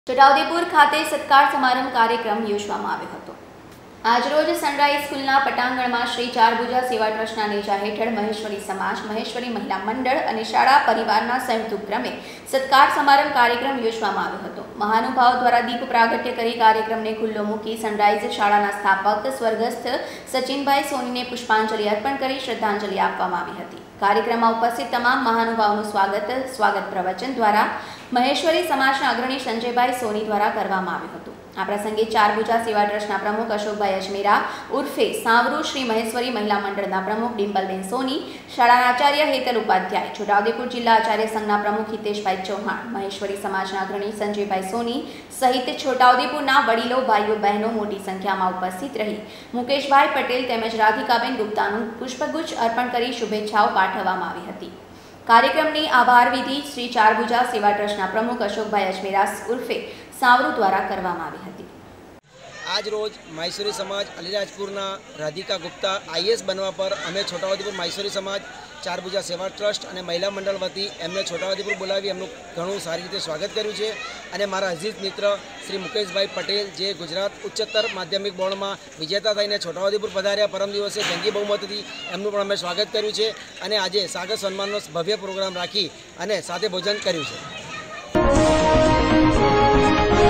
છોટાઉદેપુર ખાતે સત્કાર સમારંભ કાર્યક્રમ યોજવામાં આવ્યો હતો। આજરોજ સનરાઈઝ સ્કૂલના પટાંગણમાં શ્રી ચારભુજા સેવા ટ્રસ્ટના નેજા હેઠળ મહેશ્વરી સમાજ, મહેશ્વરી મહિલા મંડળ અને શાળા પરિવારના સંયુક્ત ઉપક્રમે સત્કાર સમારંભ કાર્યક્રમ યોજવામાં આવ્યો હતો। મહાનુભાવ દ્વારા દીપ પ્રાગટ્ય કરી કાર્યક્રમને ખુલ્લો મૂકી સનરાઈઝ શાળાના સ્થાપક સ્વર્ગસ્થ સચિનભાઈ સોનીને પુષ્પાંજલિ અર્પણ કરી શ્રદ્ધાંજલિ આપવામાં આવી હતી। कार्यक्रम में उपस्थित तमाम महानुभावों स्वागत प्रवचन द्वारा महेश्वरी समाजना अग्रणी संजयभाई सोनी द्वारा करवामां आव्युं हतुं। आ प्रसंगे चारभुजा सेवा ट्रस्टना प्रमुख अशोकभाई अजमेरा उर्फे सांवरू, श्री महेश्वरी महिला मंडळना प्रमुख डिम्पलबेन सोनी, शाळाना आचार्य हेतल उपाध्याय, छोटाउदेपुर जिल्ला आचार्य संघना प्रमुख हितेशभाई चौहान, महेश्वरी समाजना अग्रणी संजयभाई सोनी सहित छोटाउदेपुरना वडीलो, भाईओ, बहनों मोटी संख्या में उपस्थित रही मुकेशभाई पटेल तेमज राधिकाबेन गुप्तानुं पुष्पगुच्छ अर्पण करी शुभेच्छाओ पाठववामां आवी हती। कार्यक्रमनी आभार विधि श्री चारभुजा सेवा ट्रस्टना प्रमुख अशोकभाई अजमेरा उर्फे सांवरू द्वारा करवामां आवी हती। आज रोज महेश्वरी समाज अलीराजपुरना राधिका गुप्ता IAS बनवा पर अमे छोटाउदेपुर महेश्वरी समाज चारभुजा सेवा ट्रस्ट और महिला मंडल वती एमने छोटाउदेपुर बोलावी एमनु घणुं सारी रीते स्वागत कर्युं छे। अने मारा अजीज मित्र श्री मुकेशभाई पटेल जे गुजरात उच्चतर माध्यमिक बोर्ड में विजेता थईने छोटाउदेपुर पधार्या परम दिवसे जंगी बहुमतथी एमनु पण अमे स्वागत कर्युं छे। अने आजे सागर सन्माननो भव्य प्रोग्राम राखी अने साथे भोजन कर्युं छे।